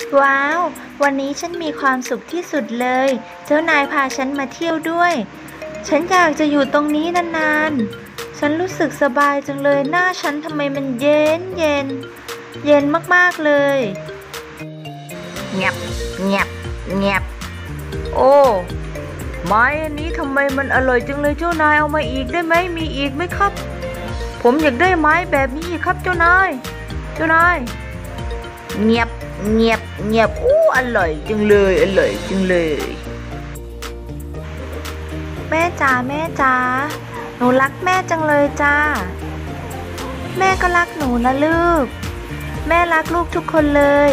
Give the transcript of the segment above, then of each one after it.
ว้าว วันนี้ฉันมีความสุขที่สุดเลย เจ้านายพาฉันมาเที่ยวด้วย ฉันอยากจะอยู่ตรงนี้นานๆ ฉันรู้สึกสบายจังเลย หน้าฉันทำไมมันเย็นมากๆเลยเงียบเงียบเงียบโอ้ไม้อันนี้ทำไมมันอร่อยจังเลยเจ้านายเอามาอีกได้ไหมมีอีกไหมครับผมอยากได้ไม้แบบนี้ครับเจ้านายเงียบเงียบเงียบอร่อยจังเลยแม่จ๋าหนูรักแม่จังเลยจ้าแม่ก็รักหนูนะลูกแม่รักลูกทุกคนเลย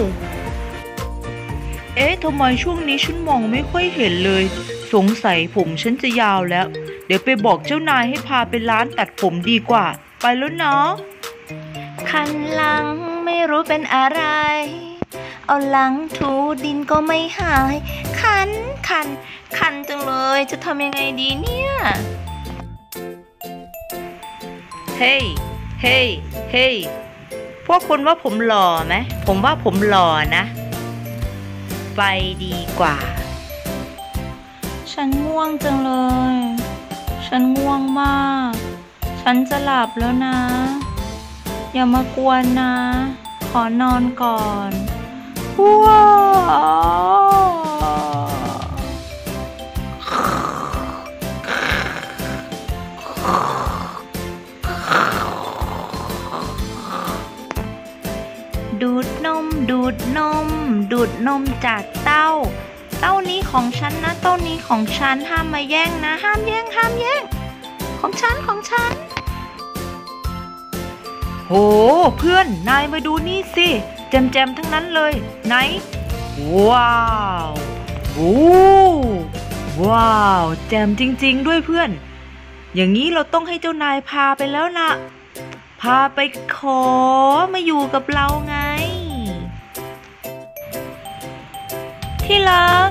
ทำไมช่วงนี้ฉันมองไม่ค่อยเห็นเลยสงสัยผมฉันจะยาวแล้วเดี๋ยวไปบอกเจ้านายให้พาไปร้านตัดผมดีกว่าไปแล้วเนาะคันหลังไม่รู้เป็นอะไรเอาหลังถูดินก็ไม่หายคันจังเลยจะทำยังไงดีเนี่ยเฮ้ยพวกคุณว่าผมหล่อไหมผมว่าผมหล่อนะไปดีกว่าฉันง่วงจังเลยฉันง่วงมากฉันจะหลับแล้วนะอย่ามากวนนะขอนอนก่อนว้าวดูดนมจากเต้านี้ของฉันนะเต้านี้ของฉันห้ามมาแย่งนะห้ามแย่งของฉันโหเพื่อนนายมาดูนี่สิแจมทั้งนั้นเลยไหนว้าวแจมจริงๆด้วยเพื่อนอย่างนี้เราต้องให้เจ้านายพาไปแล้วล่ะพาไปขอมาอยู่กับเราไงที่รัก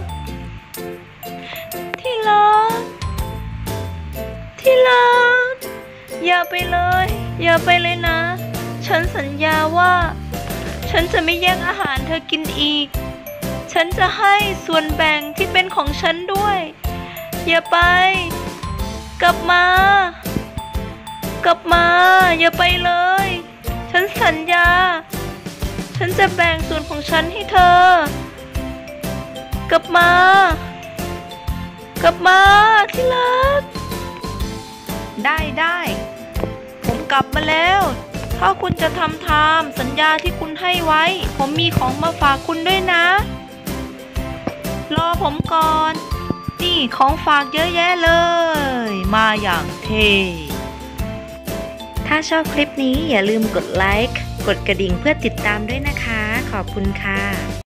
อย่าไปเลยนะฉันสัญญาว่าฉันจะไม่แย่งอาหารเธอกินอีกฉันจะให้ส่วนแบ่งที่เป็นของฉันด้วยอย่าไปกลับมาอย่าไปเลยฉันสัญญาฉันจะแบ่งส่วนของฉันให้เธอกลับมาที่รักได้ผมกลับมาแล้วถ้าคุณจะทำตามสัญญาที่คุณให้ไว้ผมมีของมาฝากคุณด้วยนะรอผมก่อนนี่ของฝากเยอะแยะเลยมาอย่างเท่ถ้าชอบคลิปนี้อย่าลืมกดไลค์กดกระดิ่งเพื่อติดตามด้วยนะคะขอบคุณค่ะ